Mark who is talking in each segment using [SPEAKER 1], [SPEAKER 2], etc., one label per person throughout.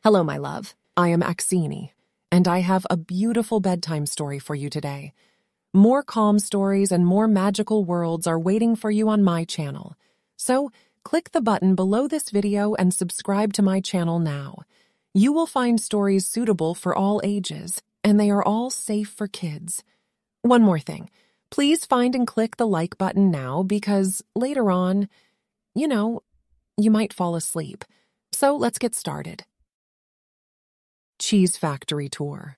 [SPEAKER 1] Hello, my love. I am Axini, and I have a beautiful bedtime story for you today. More calm stories and more magical worlds are waiting for you on my channel. So, click the button below this video and subscribe to my channel now. You will find stories suitable for all ages, and they are all safe for kids. One more thing. Please find and click the like button now because later on, you might fall asleep. So let's get started. Cheese Factory Tour.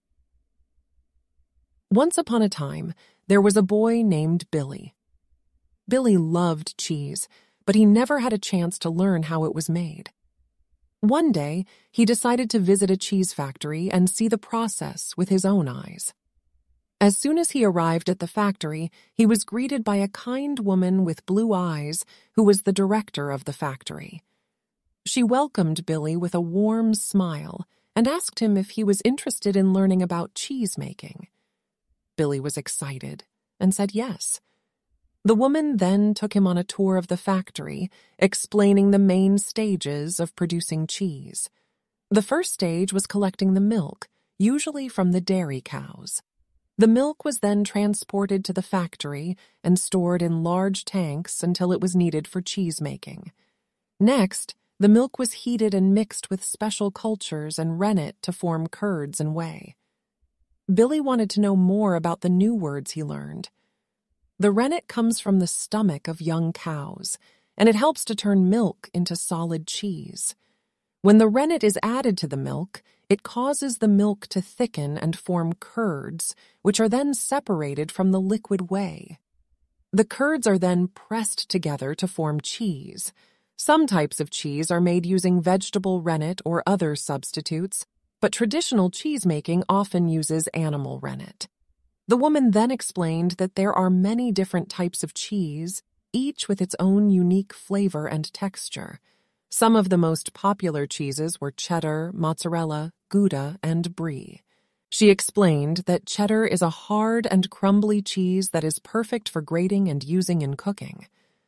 [SPEAKER 1] Once upon a time, there was a boy named Billy. Billy loved cheese, but he never had a chance to learn how it was made. One day, he decided to visit a cheese factory and see the process with his own eyes. As soon as he arrived at the factory, he was greeted by a kind woman with blue eyes who was the director of the factory. She welcomed Billy with a warm smile and asked him if he was interested in learning about cheese making. Billy was excited and said yes. The woman then took him on a tour of the factory, explaining the main stages of producing cheese. The first stage was collecting the milk, usually from the dairy cows. The milk was then transported to the factory and stored in large tanks until it was needed for cheese making. Next, the milk was heated and mixed with special cultures and rennet to form curds and whey. Billy wanted to know more about the new words he learned. The rennet comes from the stomach of young cows, and it helps to turn milk into solid cheese. When the rennet is added to the milk, it causes the milk to thicken and form curds, which are then separated from the liquid whey. The curds are then pressed together to form cheese. Some types of cheese are made using vegetable rennet or other substitutes, but traditional cheese-making often uses animal rennet. The woman then explained that there are many different types of cheese, each with its own unique flavor and texture. Some of the most popular cheeses were cheddar, mozzarella, Gouda, and brie. She explained that cheddar is a hard and crumbly cheese that is perfect for grating and using in cooking.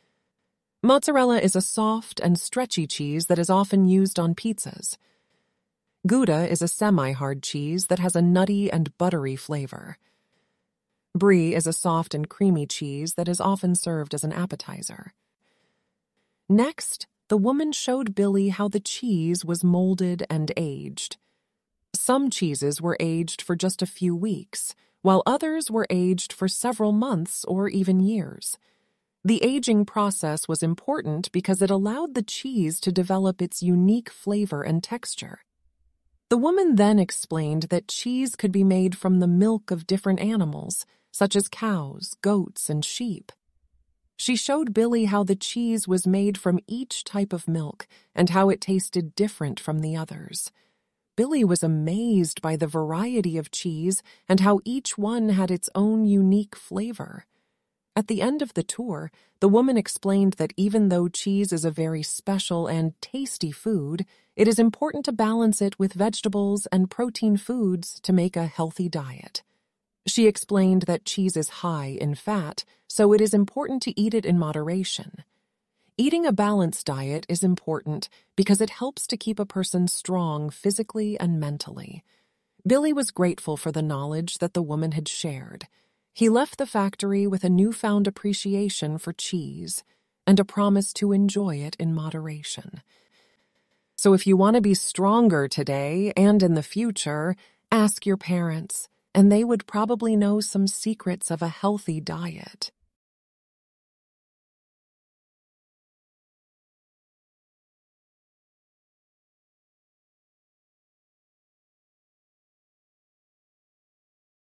[SPEAKER 1] Mozzarella is a soft and stretchy cheese that is often used on pizzas. Gouda is a semi-hard cheese that has a nutty and buttery flavor. Brie is a soft and creamy cheese that is often served as an appetizer. Next, the woman showed Billy how the cheese was molded and aged. Some cheeses were aged for just a few weeks, while others were aged for several months or even years. The aging process was important because it allowed the cheese to develop its unique flavor and texture. The woman then explained that cheese could be made from the milk of different animals, such as cows, goats, and sheep. She showed Billy how the cheese was made from each type of milk and how it tasted different from the others. Billy was amazed by the variety of cheese and how each one had its own unique flavor. At the end of the tour, the woman explained that even though cheese is a very special and tasty food, it is important to balance it with vegetables and protein foods to make a healthy diet. She explained that cheese is high in fat, so it is important to eat it in moderation. Eating a balanced diet is important because it helps to keep a person strong physically and mentally. Billy was grateful for the knowledge that the woman had shared. He left the factory with a newfound appreciation for cheese and a promise to enjoy it in moderation. So if you want to be stronger today and in the future, ask your parents, and they would probably know some secrets of a healthy diet.